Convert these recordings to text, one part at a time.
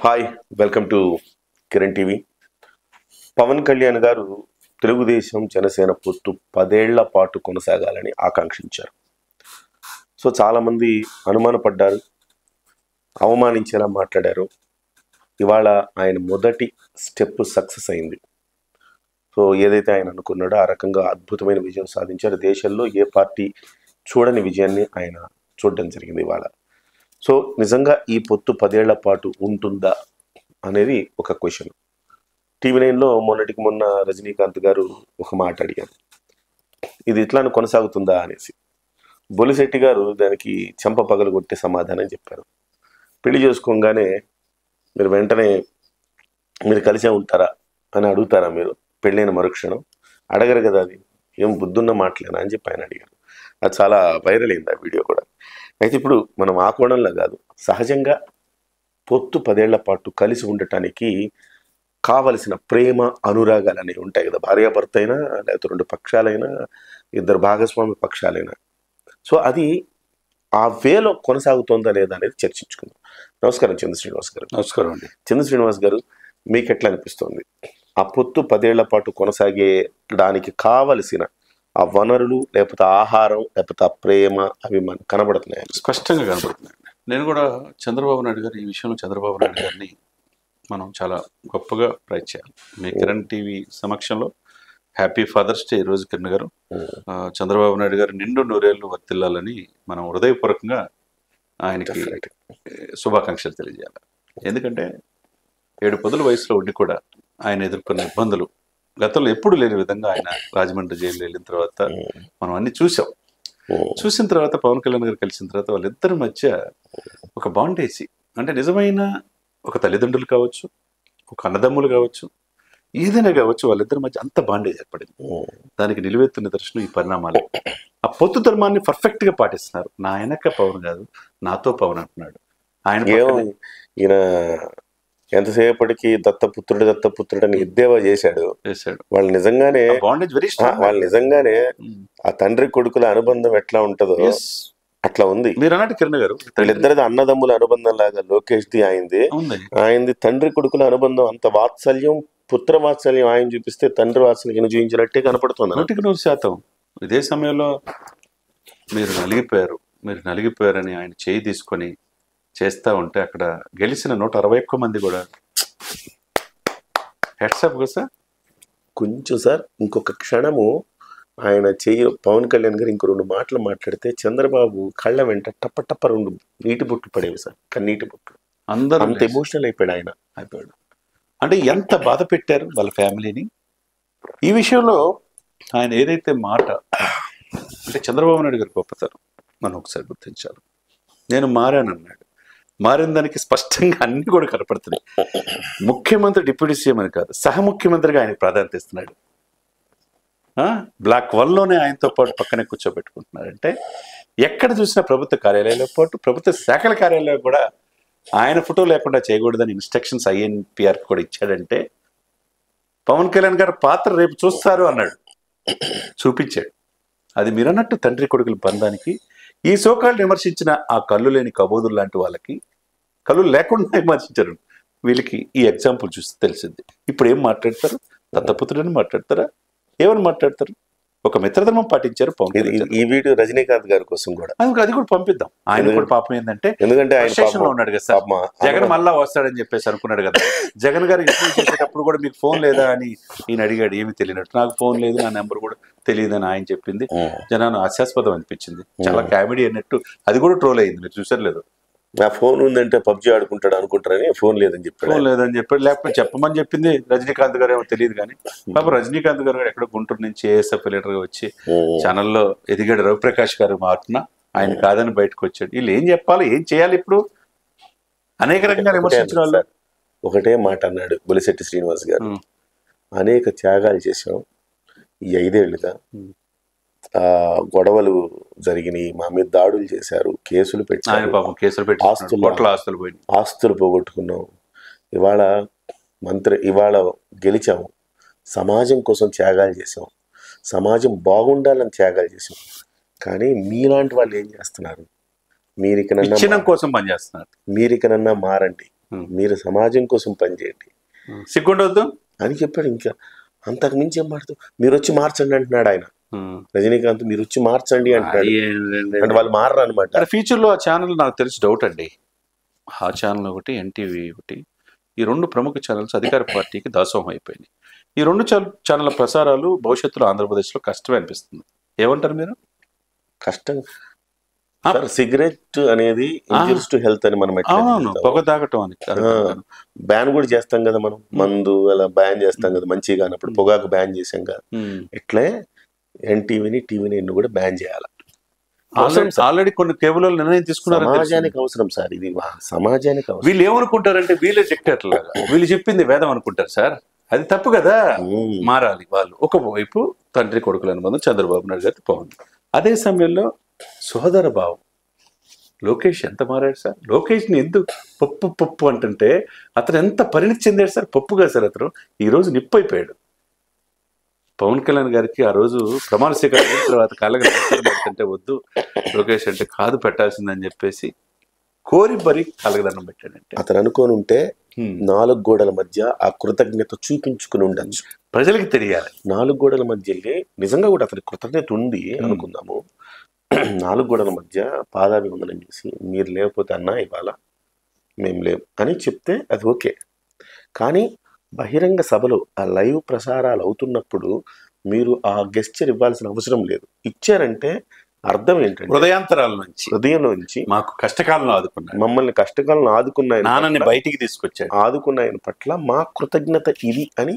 Hi, welcome to Kiran TV. Pavan Kalyan garu Telugu Desam Janasena పొత్తు 10 ఏళ్ల పాటు కొనసాగాలని ఆకాంక్షించారు. సో చాలామంది అనుమానపడ్డారు, అవమానించేలా మాట్లాడారు. ఇవాళ ఆయన మొదటి స్టెప్ సక్సెస్ అయింది. సో ఏదైతే ఆయన అనుకున్నాడో ఆ రకంగా అద్భుతమైన విజయం సాధించారు. దేశంలో ఏ పార్టీ చూడని విజయాన్ని ఆయన చూడడం జరిగింది ఇవాళ. సో నిజంగా ఈ పొత్తు 10 ఏళ్ల పాటు ఉంటుందా అనేది ఒక క్వశ్చన్. టీవీ9లో మొన్నటికి మొన్న రజనీకాంత్ గారు ఒక మాట అడిగారు, ఇది ఇట్లానే కొనసాగుతుందా అనేసి. బొలిశెట్టి గారు దానికి చెంప పగలు కొట్టే సమాధానం చెప్పారు. పెళ్లి చేసుకోగానే మీరు వెంటనే మీరు కలిసే ఉంటారా అని అడుగుతారా? మీరు పెళ్ళైన మరుక్షణం అడగరు కదా, అది ఏం బుద్ధున్న మాటలేనా అని చెప్పి ఆయన అడిగారు. అది చాలా వైరల్ అయింది ఆ వీడియో కూడా. అయితే ఇప్పుడు మనం ఆ కోణంలో కాదు, సహజంగా పొత్తు 10 ఏళ్ల పాటు కలిసి ఉండటానికి కావలసిన ప్రేమ అనురాగాలు అనేవి ఉంటాయి కదా. భార్యాభర్త అయినా, లేకపోతే 2 పక్షాలైనా, ఇద్దరు భాగస్వామి పక్షాలైనా. సో అది ఆ వేలో కొనసాగుతోందా లేదా అనేది చర్చించుకుందాం. నమస్కారం చంద్ర శ్రీనివాస్ గారు. నమస్కారం అండి. చంద్ర శ్రీనివాస్ గారు, మీకు ఎట్లా అనిపిస్తుంది ఆ పొత్తు 10 ఏళ్ల పాటు కొనసాగేదానికి కావలసిన ఆ వనరులు, లేకపోతే ఆహారం, లేకపోతే ఆ ప్రేమ అవి మనకు కనబడుతున్నాయి? స్పష్టంగా కనబడుతున్నాయి. నేను కూడా చంద్రబాబు నాయుడు గారు ఈ విషయంలో చంద్రబాబు నాయుడు గారిని మనం చాలా గొప్పగా ప్రైజ్ చేయాలి. మీ కిరణ్ టీవీ సమక్షంలో హ్యాపీ ఫాదర్స్ డే ఈరోజు కిరణ్ గారు. చంద్రబాబు నాయుడు గారు నిండు నూరేళ్లు వర్తిల్లాలని మనం హృదయపూర్వకంగా ఆయనకి శుభాకాంక్షలు తెలియజేయాలి. ఎందుకంటే 7 పదుల వయసులో ఉండి కూడా ఆయన ఎదుర్కొన్న ఇబ్బందులు గతంలో ఎప్పుడు లేని విధంగా ఆయన రాజమండ్రి జైలు వెళ్ళిన తర్వాత మనం అన్ని చూసాం. చూసిన తర్వాత పవన్ కళ్యాణ్ గారు కలిసిన తర్వాత వాళ్ళిద్దరి మధ్య ఒక బాండేజీ, అంటే నిజమైన ఒక తల్లిదండ్రులు కావచ్చు, ఒక అన్నదమ్ములు కావచ్చు, ఏదైనా కావచ్చు, వాళ్ళిద్దరి మధ్య అంత బాండేజ్ ఏర్పడింది. దానికి నిలువెత్తు నిదర్శనం ఈ పరిణామాలు. ఆ పొత్తు ధర్మాన్ని పర్ఫెక్ట్ గా పాటిస్తున్నారు. నా వెనక పవన్ కాదు, నాతో పవన్ అంటున్నాడు ఆయన. ఈయన ఎంతసేపటికి దత్తపుత్రుడు అని ఎద్దేవా చేశాడు. వాళ్ళు నిజంగానే ఆ తండ్రి కొడుకుల అనుబంధం ఎట్లా ఉంటుందో అట్లా ఉంది. మీరు అన్నట్టు కిరణ్ గారు, వీళ్ళిద్దరిది అన్నదమ్ముల అనుబంధం లాగా లోకేష్ ది ఆయనది తండ్రి కొడుకుల అనుబంధం. అంత వాత్సల్యం, పుత్ర వాత్సల్యం ఆయన చూపిస్తే తండ్రి వాత్సల్యం చూపించినట్టే కనపడుతుంది. 100%. ఇదే సమయంలో మీరు నలిగిపోయారని ఆయన చేయి తీసుకొని చేస్తా ఉంటే అక్కడ గెలిచిన 161 మంది కూడా హెడ్సప్ కదా సార్. కొంచెం సార్ ఇంకొక క్షణము ఆయన పవన్ కళ్యాణ్ గారు ఇంకో 2 మాటలు మాట్లాడితే చంద్రబాబు కళ్ళ వెంట టప్ప 2 నీటి బొట్లు పడేవి సార్, కన్నీటి బొట్లు. అందరూ అంత ఎమోషనల్ అయిపోయాడు. అంటే ఎంత బాధ పెట్టారు వాళ్ళ ఫ్యామిలీని. ఈ విషయంలో ఆయన ఏదైతే మాట అంటే చంద్రబాబు నాయుడు గారు గొప్పతనం మనం ఒకసారి గుర్తించాలి. నేను మారానన్నాడు. మారిన దానికి స్పష్టంగా అన్ని కూడా కనపడుతున్నాయి. ముఖ్యమంత్రి, డిప్యూటీ సీఎం అని కాదు, సహ ముఖ్యమంత్రిగా ఆయన ప్రాధాన్యత ఇస్తున్నాడు. బ్లాక్ 1లోనే ఆయనతో పాటు పక్కనే కూర్చోబెట్టుకుంటున్నారంటే ఎక్కడ చూసినా ప్రభుత్వ కార్యాలయాలతో పాటు ప్రభుత్వ శాఖల కార్యాలయాలు కూడా ఆయన ఫోటో లేకుండా చేయకూడదని ఇన్స్ట్రక్షన్స్ INPR కూడా ఇచ్చాడంటే పవన్ కళ్యాణ్ గారు పాత్ర రేపు చూస్తారు అన్నాడు, చూపించాడు. అది మీరన్నట్టు తండ్రి కొడుకుల బంధానికి ఈ సోకాళ్ళు విమర్శించిన ఆ కళ్ళు లేని కబోదులు లాంటి వాళ్ళకి కళ్ళు లేకుండా విమర్శించారు. వీళ్ళకి ఈ ఎగ్జాంపుల్ చూస్తే తెలిసింది. ఇప్పుడు ఏం మాట్లాడతారు? దత్తపుత్రుడని మాట్లాడతారా? ఏమని మాట్లాడతారు? ఒక మిత్రధర్మం పాటించారు పవన్ కళ్యాణ్. ఈ వీడియో రజనీకాంత్ గారి కోసం కూడా అది కూడా పంపిద్దాం. ఆయన కూడా పాపం ఏంటంటే, ఎందుకంటే ఆయన స్టేషన్ లో ఉన్నాడు కదా సార్, జగన్ మళ్ళా వస్తాడని చెప్పేసి అనుకున్నాడు కదా. జగన్ గారు ఇంటర్వ్యూ చేసేటప్పుడు కూడా మీకు ఫోన్ లేదా అని ఈయన అడిగాడు. ఏమి తెలియనట్టు, నాకు ఫోన్ లేదు, నా నెంబర్ కూడా తెలియదు అని ఆయన చెప్పింది. జనాన్ని హాస్యాస్పదం అనిపించింది, చాలా కామెడీ అన్నట్టు. అది కూడా ట్రోల్ అయింది, మీరు చూసారు లేదు. నా ఫోన్ ఉందంటే పబ్జీ ఆడుకుంటాడు అనుకుంటారని ఫోన్ లేదని చెప్పాడు. లేకపోతే చెప్పమని చెప్పింది రజనీకాంత్ గారు, ఏమో తెలియదు కానీ పాప రజనీకాంత్ గారు ఎక్కడ గుంటూరు నుంచి ASF లీడర్ గా వచ్చి ఛానల్లో ఎదిగాడు. రవిప్రకాష్ గారు మారుతున్న ఆయన కాదని బయటకు వచ్చాడు. వీళ్ళు ఏం చెప్పాలి, ఏం చేయాలి? ఇప్పుడు అనేక రకంగా విమర్శించిన వాళ్ళు ఒకటే మాట అన్నాడు బొలిశెట్టి శ్రీనివాస్ గారు, అనేక త్యాగాలు చేసాం ఈ 5 ఏళ్లుగా. గొడవలు జరిగినాయి, మా మీద దాడులు చేశారు, కేసులు పెట్టారు, ఆస్తులు పోగొట్టుకున్నాం. ఇవాళ గెలిచాము, సమాజం కోసం త్యాగాలు చేసాం, సమాజం బాగుండాలని త్యాగాలు చేసాం. కానీ మీలాంటి వాళ్ళు ఏం చేస్తున్నారు? మీరు ఇకనన్నా కోసం పనిచేస్తున్నారు. మీరు ఇకనన్నా మారండి, మీరు సమాజం కోసం పనిచేయండి సిగ్గుండవద్దు అని చెప్పాడు. ఇంకా అంతకు మించి ఏం మాట్లాడుతూ మీరు వచ్చి మార్చండి అంటున్నాడు ఆయన. రజనీకాంత్ మీరు వచ్చి మార్చండి అంటున్నాడు. అంటే వాళ్ళు మారరు అనమాట. ఫ్యూచర్లో ఆ ఛానల్ నాకు తెలిసి డౌట్ అండి. ఆ ఛానల్ ఒకటి, ఎన్టీవీ ఒకటి, ఈ 2 ప్రముఖ ఛానల్స్ అధికార పార్టీకి దాసోహం అయిపోయినాయి. ఈ 2 ఛానళ్ళ ప్రసారాలు భవిష్యత్తులో ఆంధ్రప్రదేశ్లో కష్టమే అనిపిస్తుంది. ఏమంటారు మీరు? కష్టం సార్. సిగరెట్ అనేది ఇంజూరియస్ టు హెల్త్ అని మనం పొగ తాగటం అని బ్యాన్ కూడా చేస్తాం కదా మనం. మందు అలా బ్యాన్ చేస్తాం కదా, మంచిగా కానప్పుడు పొగాకు బ్యాన్ చేసాం కదా. ఇట్లే ఎన్టీవీని, టీవీని కూడా బ్యాన్ చేయాలి. ఆల్రెడీ కొన్ని కేబుల్ నిర్ణయం తీసుకున్నారు. సమాజానికి అవసరం సార్, ఇది సమాజానికి అవసరం. వీళ్ళు ఏమనుకుంటారంటే వీళ్ళే డిక్టేటర్లాగా వీళ్ళు చెప్పింది వేదం అనుకుంటారు సార్. అది తప్పు కదా. మారాలి వాళ్ళు. ఒకవైపు తండ్రి కొడుకుల అనుబంధం చంద్రబాబు నాయుడు గారి పవన్, అదే సమయంలో సోదర భావం లోకేష్ ఎంత మారాడు సార్. లోకేష్ని ఎందుకు పప్పు పప్పు అంటుంటే అతను ఎంత పరిణితి చెందాడు సార్. పప్పుగా సార్ అతను ఈరోజు నిప్పు అయిపోయాడు. పవన్ కళ్యాణ్ గారికి ఆ రోజు ప్రమాణ స్వీకారం అయిన తర్వాత కాళ్ళగా పెడుతుంటే వద్దు లోకేష్ అంటే కాదు పెట్టాల్సిందని చెప్పేసి కోరి బరి కాళ్ళకి దండం పెట్టాడంటే అతను అనుకోని ఉంటే 4 గోడల మధ్య ఆ కృతజ్ఞత చూపించుకుని ఉండొచ్చు. ప్రజలకి తెలియాలి. 4 గోడల మధ్య నిజంగా కూడా అతనికి కృతజ్ఞత ఉంది అనుకుందాము. 4 గోడల మధ్య పాదాభివందనం చేసి మీరు లేకపోతే అన్నా ఇవాళ మేము లేవు అని చెప్తే అది ఓకే. కానీ బహిరంగ సభలో ఆ లైవ్ ప్రసారాలు అవుతున్నప్పుడు మీరు ఆ గెస్చర్ ఇవ్వాల్సిన అవసరం లేదు. ఇచ్చారంటే అర్థం ఏంటంటే హృదయాంతరాల నుంచి, హృదయం నుంచి మాకు కష్టకాలంలో ఆదుకున్నాడు, మమ్మల్ని కష్టకాలంలో ఆదుకున్నాయని, నాన్నని బయటికి తీసుకొచ్చాడు, ఆదుకున్నాయని పట్ల మా కృతజ్ఞత ఇది అని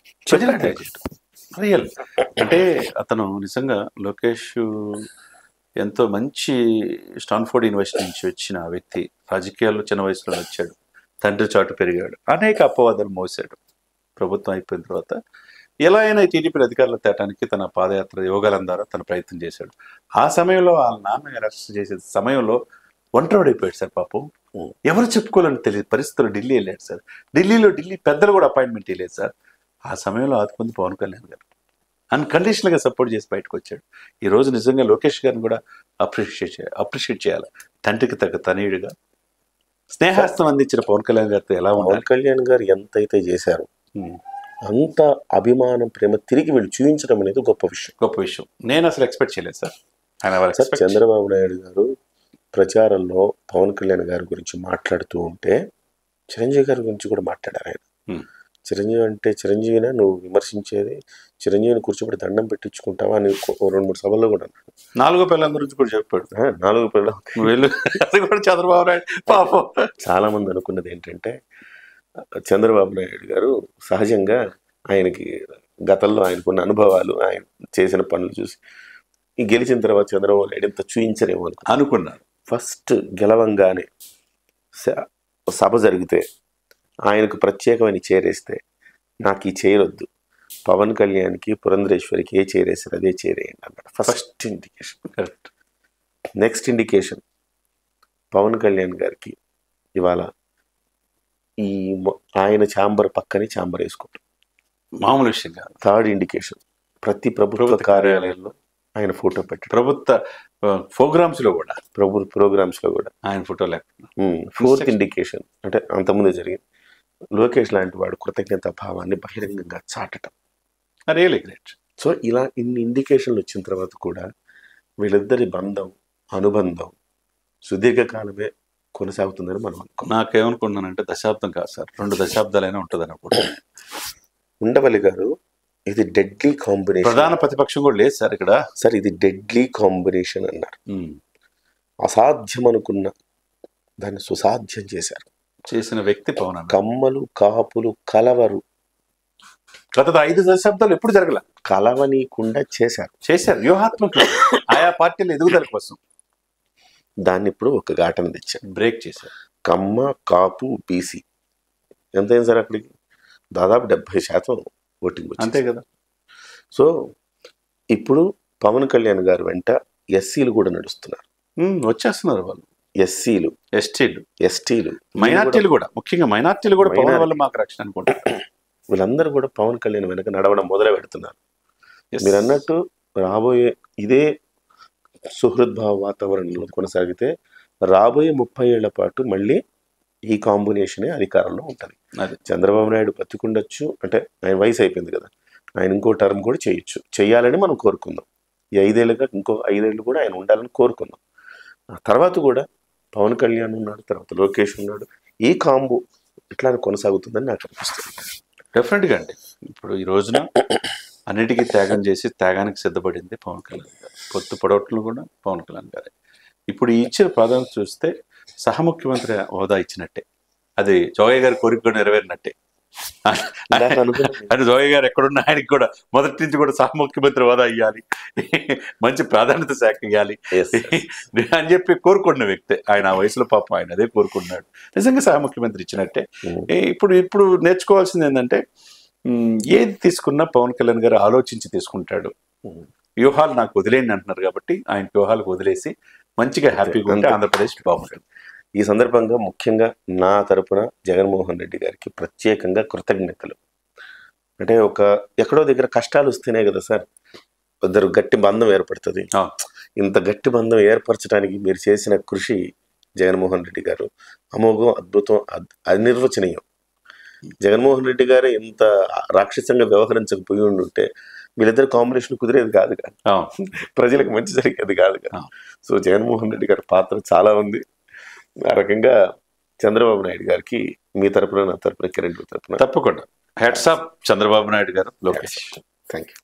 రియల్. అంటే అతను నిజంగా లోకేష్ ఎంతో మంచి స్టాన్ఫోర్డ్ యూనివర్సిటీ నుంచి వచ్చిన వ్యక్తి. రాజకీయాల్లో చిన్న వయసులో వచ్చాడు, తండ్రి చాటు పెరిగాడు, అనేక అపవాదాలు మోసాడు. ప్రభుత్వం అయిపోయిన తర్వాత ఎలా అయినా టీడీపీ అధికారులు తేటానికి తన పాదయాత్ర యోగాలం ద్వారా తన ప్రయత్నం చేశాడు. ఆ సమయంలో వాళ్ళ నాన్న అరెస్ట్ చేసే సమయంలో ఒంటరిపడిపోయాడు సార్. పాపం ఎవరు చెప్పుకోవాలని తెలియదు పరిస్థితులు ఢిల్లీ వెళ్ళాడు సార్. ఢిల్లీ పెద్దలు కూడా అపాయింట్మెంట్ ఇవ్వలేదు సార్. ఆ సమయంలో ఆదుకుంది పవన్ కళ్యాణ్ గారు. అన్కండిషనల్గా సపోర్ట్ చేసి బయటకు వచ్చాడు. ఈ రోజు నిజంగా లోకేష్ గారిని కూడా అప్రిషియేట్ చేయాలి. తండ్రికి తగ్గ తనయుడిగా స్నేహాస్తం అందించిన పవన్ కళ్యాణ్ గారితో ఎలా ఉండాలి. పవన్ కళ్యాణ్ గారు ఎంతైతే చేశారు అంత అభిమానం, ప్రేమ తిరిగి వీళ్ళు చూపించడం అనేది గొప్ప విషయం. నేను అసలు ఎక్స్పెక్ట్ చేయలేదు సార్. చంద్రబాబు నాయుడు గారు ప్రచారంలో పవన్ కళ్యాణ్ గారి గురించి మాట్లాడుతూ ఉంటే చిరంజీవి గారి గురించి కూడా మాట్లాడారు ఆయన. చిరంజీవి అంటే చిరంజీవినా నువ్వు విమర్శించేది, చిరంజీవిని కూర్చోబెట్టి దండం పెట్టించుకుంటావా అని 2-3 సభల్లో కూడా అన్నాడు. 4వ పిల్లల గురించి కూడా చెప్పాడు. 4 పిల్లలు చంద్రబాబు నాయుడు పాపం. చాలా మంది అనుకున్నది ఏంటంటే చంద్రబాబు నాయుడు గారు సహజంగా ఆయనకి గతంలో ఆయనకున్న అనుభవాలు, ఆయన చేసిన పనులు చూసి ఈ గెలిచిన తర్వాత చంద్రబాబు నాయుడు ఎంత చూయించరేమో అనుకున్నారు. ఫస్ట్ గెలవంగానే సభ జరిగితే ఆయనకు ప్రత్యేకమైన చేరేస్తే నాకు ఈ చేరొద్దు, పవన్ కళ్యాణ్కి పురంధరేశ్వరికి ఏ చేరేసారు అదే చేరేయండి అన్నాడు. First indication. Correct. Next indication Pavan Kalyan గారికి ఇవాళ ఈ ఆయన ఛాంబర్ పక్కనే ఛాంబర్ వేసుకుంటారు, మామూలు విషయం కాదు. థర్డ్ ఇండికేషన్ ప్రతి ప్రభుత్వ కార్యాలయంలో ఆయన ఫోటో పెట్టి, ప్రభుత్వ ప్రోగ్రామ్స్ లో కూడా ఆయన ఫోటో లేకుండా. ఫోర్త్ ఇండికేషన్ అంటే అంతకుముందే జరిగింది, లోకేష్ లాంటి వాడు కృతజ్ఞత భావాన్ని బహిరంగంగా చాటటం. Really great. సో ఇలా ఇన్ని ఇండికేషన్లు వచ్చిన తర్వాత కూడా వీళ్ళిద్దరి అనుబంధం సుదీర్ఘకాలమే కొనసాగుతుందని మనం అనుకో. నాకేమనుకున్నానంటే దశాబ్దం కాదు సార్, 2 దశాబ్దాలైనా ఉంటుంది అనుకుంటున్నాను. ఉండవల్లి గారు ఇది డెడ్లీ కాంబినేషన్. ప్రధాన ప్రతిపక్షం కూడా లేదు సార్ ఇక్కడ. సార్ ఇది డెడ్లీ కాంబినేషన్ అన్నారు. అసాధ్యం అనుకున్న దాన్ని సుసాధ్యం చేసిన వ్యక్తి పవన్. కమ్మలు కాపులు కలవరు. గత 5 దశాబ్దాలు ఎప్పుడు జరగల. కలవనీయకుండా చేశారు వ్యూహాత్మక ఆయా పార్టీల ఎదుగుదల కోసం. దాన్ని ఇప్పుడు ఒక ఘాటన తెచ్చారు, బ్రేక్ చేశారు. కమ్మ కాపు బీసీ ఎంతైంది సార్ అక్కడికి దాదాపు 70% ఓటింగ్ వచ్చింది. అంతే కదా. సో ఇప్పుడు పవన్ కళ్యాణ్ గారు వెంట ఎస్సీలు కూడా నడుస్తున్నారు, వచ్చేస్తున్నారు వాళ్ళు. ఎస్సీలు, ఎస్టీలు, మైనార్టీలు కూడా, ముఖ్యంగా మైనార్టీలు కూడా పవన్ వల్ల మాకు రక్షణ అనుకుంటారు. వీళ్ళందరూ కూడా పవన్ కళ్యాణ్ వెనక నడవడం మొదలు పెడుతున్నారు. మీరు అన్నట్టు రాబోయే ఇదే సుహృద్భావ వాతావరణంలో కొనసాగితే రాబోయే 30 ఏళ్ల పాటు మళ్ళీ ఈ కాంబినేషనే అధికారంలో ఉంటుంది. అది చంద్రబాబు నాయుడు బతికుండొచ్చు, అంటే ఆయన వయసు అయిపోయింది కదా, ఆయన ఇంకో టర్మ్ కూడా చేయొచ్చు, చేయాలని మనం కోరుకుందాం. ఈ 5 ఏళ్ళుగా ఇంకో 5 ఏళ్ళు కూడా ఆయన ఉండాలని కోరుకుందాం. ఆ తర్వాత కూడా పవన్ కళ్యాణ్ ఉన్నాడు, తర్వాత లోకేష్ ఉన్నాడు, ఈ కాంబో ఇట్లా కొనసాగుతుందని నాకు అనిపిస్తుంది. డెఫినెట్గా అండి. ఇప్పుడు ఈ రోజున అన్నిటికీ త్యాగం చేసి త్యాగానికి సిద్ధపడింది పవన్ కళ్యాణ్ గారు. పొత్తు పొడవట్లు కూడా పవన్ కళ్యాణ్ గారే. ఇప్పుడు ఈ ఇచ్చిన ప్రాధాన్యత చూస్తే సహ ముఖ్యమంత్రి హోదా ఇచ్చినట్టే, అది జోగయ్య గారి కోరిక కూడా నెరవేరినట్టే. నాకు అనుకున్నాను. అంటే జోగయ్య గారు ఎక్కడున్న ఆయనకి కూడా మొదటి నుంచి కూడా సహ ముఖ్యమంత్రి హోదా ఇవ్వాలి, మంచి ప్రాధాన్యత శాఖ ఇవ్వాలి Yes, అని చెప్పి కోరుకున్న వ్యక్తే ఆయన. ఆ వయసులో పాపం ఆయన అదే కోరుకున్నాడు. నిజంగా సహ ముఖ్యమంత్రి ఇచ్చినట్టే. ఇప్పుడు నేర్చుకోవాల్సింది ఏంటంటే, ఏది తీసుకున్నా పవన్ కళ్యాణ్ గారు ఆలోచించి తీసుకుంటాడు. వ్యూహాలు నాకు వదిలేయండి అంటున్నారు కాబట్టి ఆయన వ్యూహాలకు వదిలేసి మంచిగా హ్యాపీగా ఉంటే ఆంధ్రప్రదేశ్ బాగుంటుంది. ఈ సందర్భంగా ముఖ్యంగా నా తరపున జగన్మోహన్ రెడ్డి గారికి ప్రత్యేకంగా కృతజ్ఞతలు. అంటే ఎక్కడో దగ్గర కష్టాలు వస్తేనే కదా సార్ ఇద్దరు గట్టి బంధం ఏర్పడుతుంది. ఇంత గట్టి బంధం ఏర్పరచడానికి మీరు చేసిన కృషి జగన్మోహన్ రెడ్డి గారు అమోఘం, అద్భుతం, అనిర్వచనీయం. జగన్మోహన్ రెడ్డి గారు ఇంత రాక్షసంగా వ్యవహరించకపోయి ఉంటే వీళ్ళిద్దరు కాంబినేషన్ కుదిరేది కాదు కదా, ప్రజలకు మంచి జరిగేది కాదు కదా. సో జగన్మోహన్ రెడ్డి గారి పాత్ర చాలా ఉంది. ఆ రకంగా చంద్రబాబు నాయుడు గారికి మీ తరపున, నా తరపున, కిరణ్ తరపున తప్పకుండా హ్యాట్స్ ఆఫ్ చంద్రబాబు నాయుడు గారు, లోకేష్. Thank you.